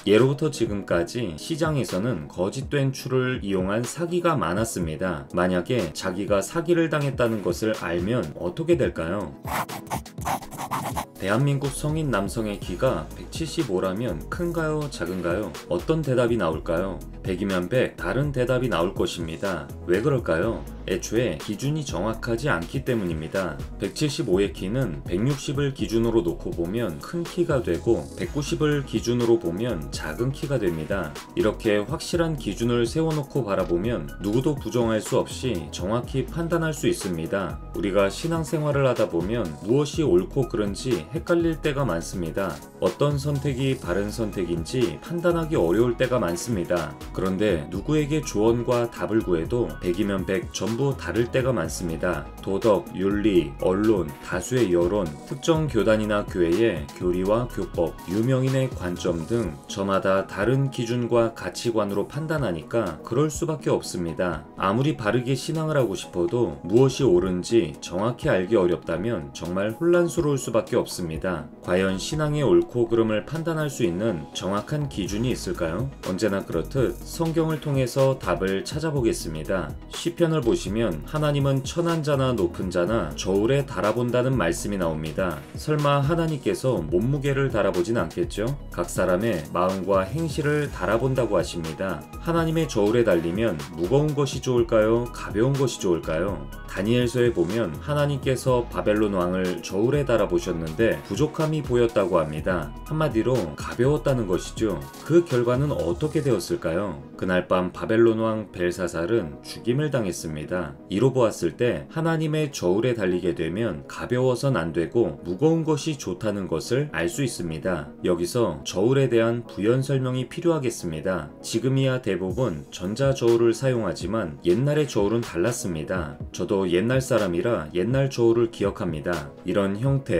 예로부터 지금까지 시장에서는 거짓된 추를 이용한 사기가 많았습니다. 만약에 자기가 사기를 당했다는 것을 알면 어떻게 될까요? 대한민국 성인 남성의 키가 175라면 큰가요? 작은가요? 어떤 대답이 나올까요? 100이면 100, 다른 대답이 나올 것입니다. 왜 그럴까요? 애초에 기준이 정확하지 않기 때문입니다. 175의 키는 160을 기준으로 놓고 보면 큰 키가 되고 190을 기준으로 보면 작은 키가 됩니다. 이렇게 확실한 기준을 세워놓고 바라보면 누구도 부정할 수 없이 정확히 판단할 수 있습니다. 우리가 신앙생활을 하다 보면 무엇이 옳고 그른지 헷갈릴 때가 많습니다. 어떤 선택이 바른 선택인지 판단하기 어려울 때가 많습니다. 그런데 누구에게 조언과 답을 구해도 100이면 100 전부 다를 때가 많습니다. 도덕, 윤리, 언론, 다수의 여론, 특정 교단이나 교회의 교리와 교법, 유명인의 관점 등 저마다 다른 기준과 가치관으로 판단하니까 그럴 수밖에 없습니다. 아무리 바르게 신앙을 하고 싶어도 무엇이 옳은지 정확히 알기 어렵다면 정말 혼란스러울 수밖에 없습니다. 과연 신앙의 옳고 그름을 판단할 수 있는 정확한 기준이 있을까요? 언제나 그렇듯 성경을 통해서 답을 찾아보겠습니다. 시편을 보시면 하나님은 천한 자나 높은 자나 저울에 달아본다는 말씀이 나옵니다. 설마 하나님께서 몸무게를 달아보진 않겠죠? 각 사람의 마음과 행실을 달아본다고 하십니다. 하나님의 저울에 달리면 무거운 것이 좋을까요? 가벼운 것이 좋을까요? 다니엘서에 보면 하나님께서 바벨론 왕을 저울에 달아보셨는데 부족함이 보였다고 합니다. 한마디로 가벼웠다는 것이죠. 그 결과는 어떻게 되었을까요? 그날 밤 바벨론 왕 벨사살은 죽임을 당했습니다. 이로 보았을 때 하나님의 저울에 달리게 되면 가벼워선 안 되고 무거운 것이 좋다는 것을 알 수 있습니다. 여기서 저울에 대한 부연 설명이 필요하겠습니다. 지금이야 대부분 전자 저울을 사용하지만 옛날의 저울은 달랐습니다. 저도 옛날 사람이라 옛날 저울을 기억합니다. 이런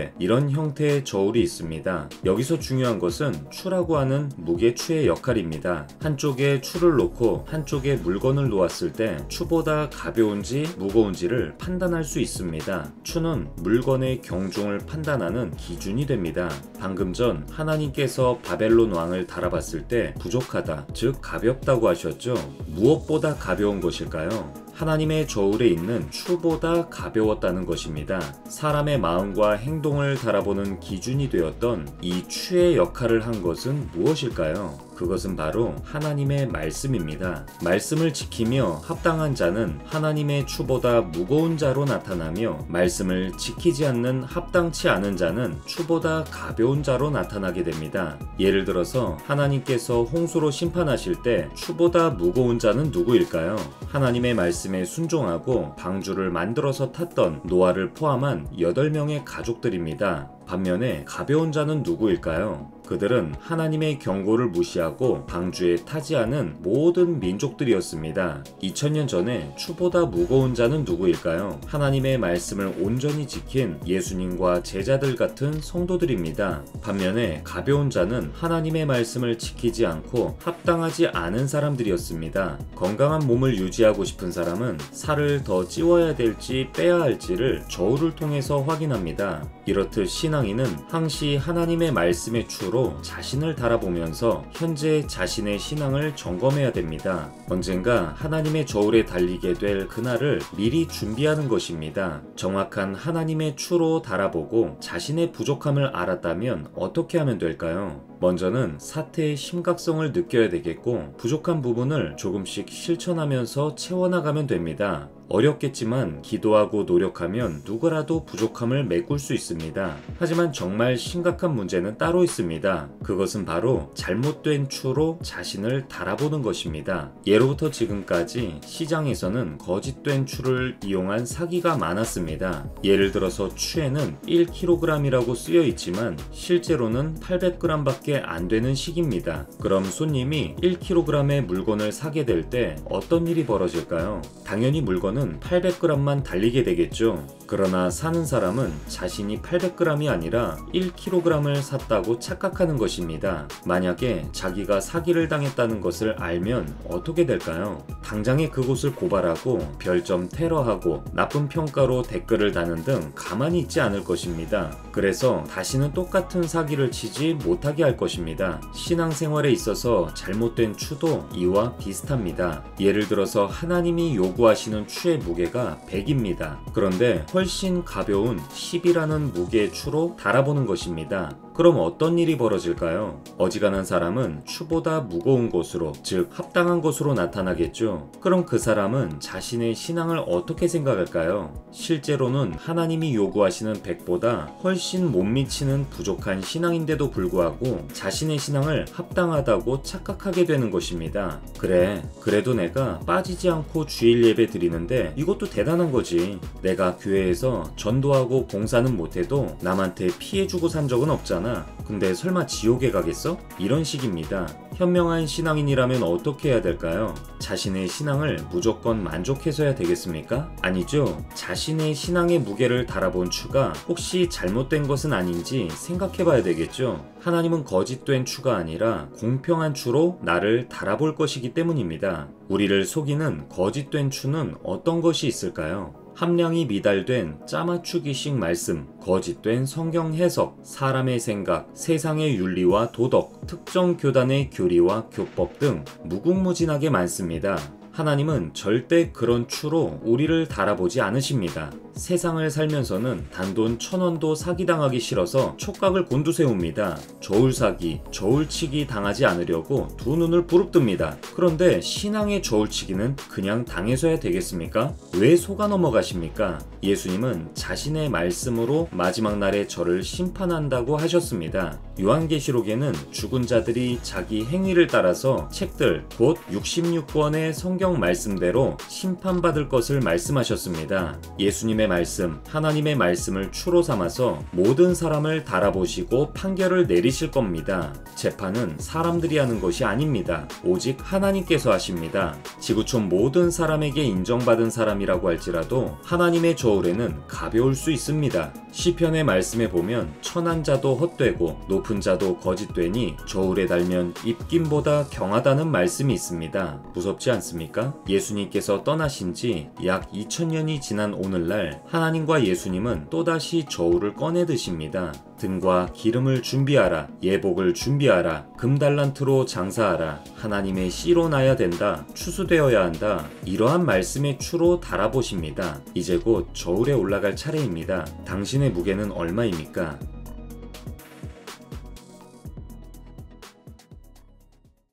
형태의 저울이 있습니다. 여기서 중요한 것은 추라고 하는 무게추의 역할입니다. 한쪽에 추를 놓고 한쪽에 물건을 놓았을 때 추보다 가벼운지 무거운지를 판단할 수 있습니다. 추는 물건의 경중을 판단하는 기준이 됩니다. 방금 전 하나님께서 바벨론 왕을 달아봤을 때 부족하다, 즉 가볍다고 하셨죠? 무엇보다 가벼운 것일까요? 하나님의 저울에 있는 추보다 가벼웠다는 것입니다. 사람의 마음과 행동을 달아보는 기준이 되었던 이 추의 역할을 한 것은 무엇일까요? 그것은 바로 하나님의 말씀입니다. 말씀을 지키며 합당한 자는 하나님의 추보다 무거운 자로 나타나며 말씀을 지키지 않는 합당치 않은 자는 추보다 가벼운 자로 나타나게 됩니다. 예를 들어서 하나님께서 홍수로 심판하실 때 추보다 무거운 자는 누구일까요? 하나님의 말씀에 순종하고 방주를 만들어서 탔던 노아를 포함한 8명의 가족들입니다. 반면에 가벼운 자는 누구일까요? 그들은 하나님의 경고를 무시하고 방주에 타지 않은 모든 민족들이었습니다. 2000년 전에 추보다 무거운 자는 누구일까요? 하나님의 말씀을 온전히 지킨 예수님과 제자들 같은 성도들입니다. 반면에 가벼운 자는 하나님의 말씀을 지키지 않고 합당하지 않은 사람들이었습니다. 건강한 몸을 유지하고 싶은 사람은 살을 더 찌워야 될지 빼야 할지를 저울을 통해서 확인합니다. 이렇듯 신앙인은 항시 하나님의 말씀의 추로 자신을 달아보면서 현재 자신의 신앙을 점검해야 됩니다. 언젠가 하나님의 저울에 달리게 될 그날을 미리 준비하는 것입니다. 정확한 하나님의 추로 달아보고 자신의 부족함을 알았다면 어떻게 하면 될까요? 먼저는 사태의 심각성을 느껴야 되겠고 부족한 부분을 조금씩 실천하면서 채워나가면 됩니다. 어렵겠지만 기도하고 노력하면 누구라도 부족함을 메꿀 수 있습니다. 하지만 정말 심각한 문제는 따로 있습니다. 그것은 바로 잘못된 추로 자신을 달아보는 것입니다. 예로부터 지금까지 시장에서는 거짓된 추를 이용한 사기가 많았습니다. 예를 들어서 추에는 1kg이라고 쓰여 있지만 실제로는 800g밖에 안 되는 식입니다. 그럼 손님이 1kg의 물건을 사게 될 때 어떤 일이 벌어질까요? 당연히 물건은 800g만 달리게 되겠죠. 그러나 사는 사람은 자신이 800g이 아니라 1kg을 샀다고 착각하는 것입니다. 만약에 자기가 사기를 당했다는 것을 알면 어떻게 될까요? 당장에 그곳을 고발하고 별점 테러하고 나쁜 평가로 댓글을 다는 등 가만히 있지 않을 것입니다. 그래서 다시는 똑같은 사기를 치지 못하게 할 할 것입니다. 신앙생활에 있어서 잘못된 추도 이와 비슷합니다. 예를 들어서 하나님이 요구하시는 추의 무게가 100입니다. 그런데 훨씬 가벼운 10이라는 무게의 추로 달아보는 것입니다. 그럼 어떤 일이 벌어질까요? 어지간한 사람은 추보다 무거운 것으로, 즉 합당한 것으로 나타나겠죠. 그럼 그 사람은 자신의 신앙을 어떻게 생각할까요? 실제로는 하나님이 요구하시는 100보다 훨씬 못 미치는 부족한 신앙인데도 불구하고 자신의 신앙을 합당하다고 착각하게 되는 것입니다. 그래, 그래도 내가 빠지지 않고 주일 예배 드리는데 이것도 대단한 거지. 내가 교회에서 전도하고 봉사는 못해도 남한테 피해주고 산 적은 없잖아. 근데 설마 지옥에 가겠어? 이런 식입니다. 현명한 신앙인이라면 어떻게 해야 될까요? 자신의 신앙을 무조건 만족해서야 되겠습니까? 아니죠. 자신의 신앙의 무게를 달아본 추가 혹시 잘못된 것은 아닌지 생각해봐야 되겠죠. 하나님은 거짓된 추가 아니라 공평한 추로 나를 달아볼 것이기 때문입니다. 우리를 속이는 거짓된 추는 어떤 것이 있을까요? 함량이 미달된 짜맞추기식 말씀, 거짓된 성경 해석, 사람의 생각, 세상의 윤리와 도덕, 특정 교단의 교리와 교법 등 무궁무진하게 많습니다. 하나님은 절대 그런 추로 우리를 달아보지 않으십니다. 세상을 살면서는 단돈 1000원도 사기당하기 싫어서 촉각을 곤두세웁니다. 저울사기, 저울치기 당하지 않으려고 두 눈을 부릅뜹니다. 그런데 신앙의 저울치기는 그냥 당해서야 되겠습니까? 왜 속아 넘어가십니까? 예수님은 자신의 말씀으로 마지막 날에 저를 심판한다고 하셨습니다. 요한계시록에는 죽은 자들이 자기 행위를 따라서 책들, 곧 66권의 성경 말씀대로 심판받을 것을 말씀하셨습니다. 예수님의 말씀, 하나님의 말씀을 추로 삼아서 모든 사람을 달아보시고 판결을 내리실 겁니다. 재판은 사람들이 하는 것이 아닙니다. 오직 하나님께서 하십니다. 지구촌 모든 사람에게 인정받은 사람이라고 할지라도 하나님의 저울에는 가벼울 수 있습니다. 시편의 말씀에 보면 천한 자도 헛되고 높은 자도 거짓되니 저울에 달면 입김보다 경하다는 말씀이 있습니다. 무섭지 않습니까? 예수님께서 떠나신 지 약 2000년이 지난 오늘날 하나님과 예수님은 또다시 저울을 꺼내 드십니다. 등과 기름을 준비하라, 예복을 준비하라, 금달란트로 장사하라, 하나님의 씨로 나야 된다, 추수되어야 한다. 이러한 말씀의 추로 달아보십니다. 이제 곧 저울에 올라갈 차례입니다. 당신의 무게는 얼마입니까?